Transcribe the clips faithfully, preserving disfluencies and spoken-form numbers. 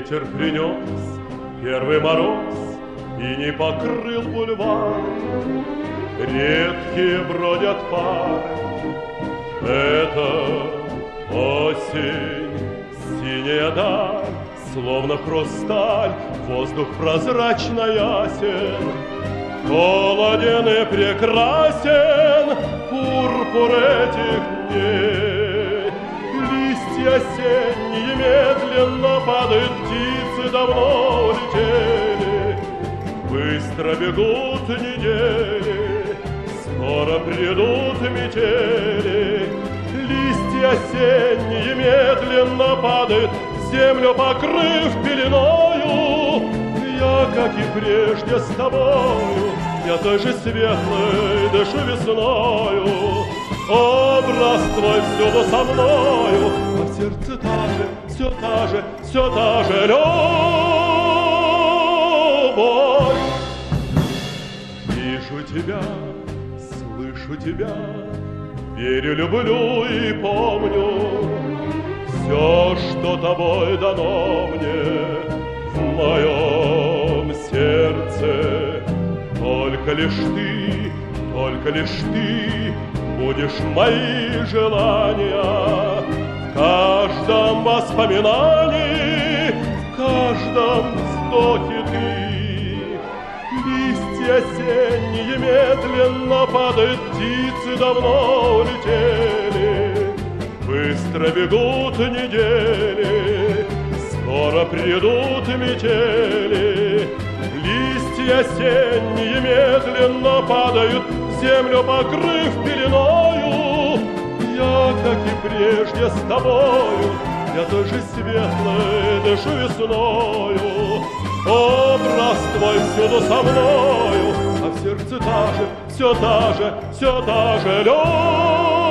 Ветер принес первый мороз и не покрыл бульвар. Редкие бродят пары, это осень, синяя даль, словно хрусталь, воздух прозрачно ясен, холоден и прекрасен пурпур этих дней. Листья осенние медленно падают, птицы давно улетели, быстро бегут недели, скоро придут метели. Листья осенние медленно падают, землю покрыв пеленою. Я, как и прежде, с тобою, я той же светлой дышу весною. Образ твой всюду со мною, а в сердце та же, все та же, все та же любовь. Вижу тебя, слышу тебя, верю, люблю и помню. Все, что тобой дано мне в моем сердце, только лишь ты, только лишь ты будешь мои желания. В каждом воспоминании, в каждом вздохе ты. Листья осенние медленно падают, птицы давно улетели, быстро бегут недели, скоро придут метели. Листья осенние медленно падают, землю покрыв пеленою. Я, как и прежде, с тобою, я той же светлой дышу весною. Образ твой всюду со мною, а в сердце та же, все та же, все та же любовь.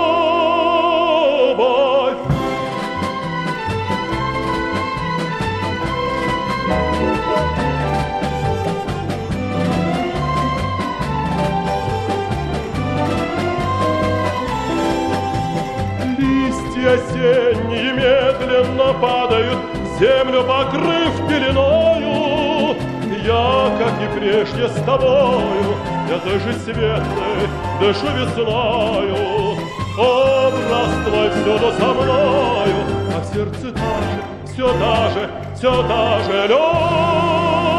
Листья осенние медленно падают, землю покрыв пеленою. Я, как и прежде, с тобою, я той же светлой дышу весною. Образ твой всюду со мною, а в сердце та же, все та же, все та же любовь.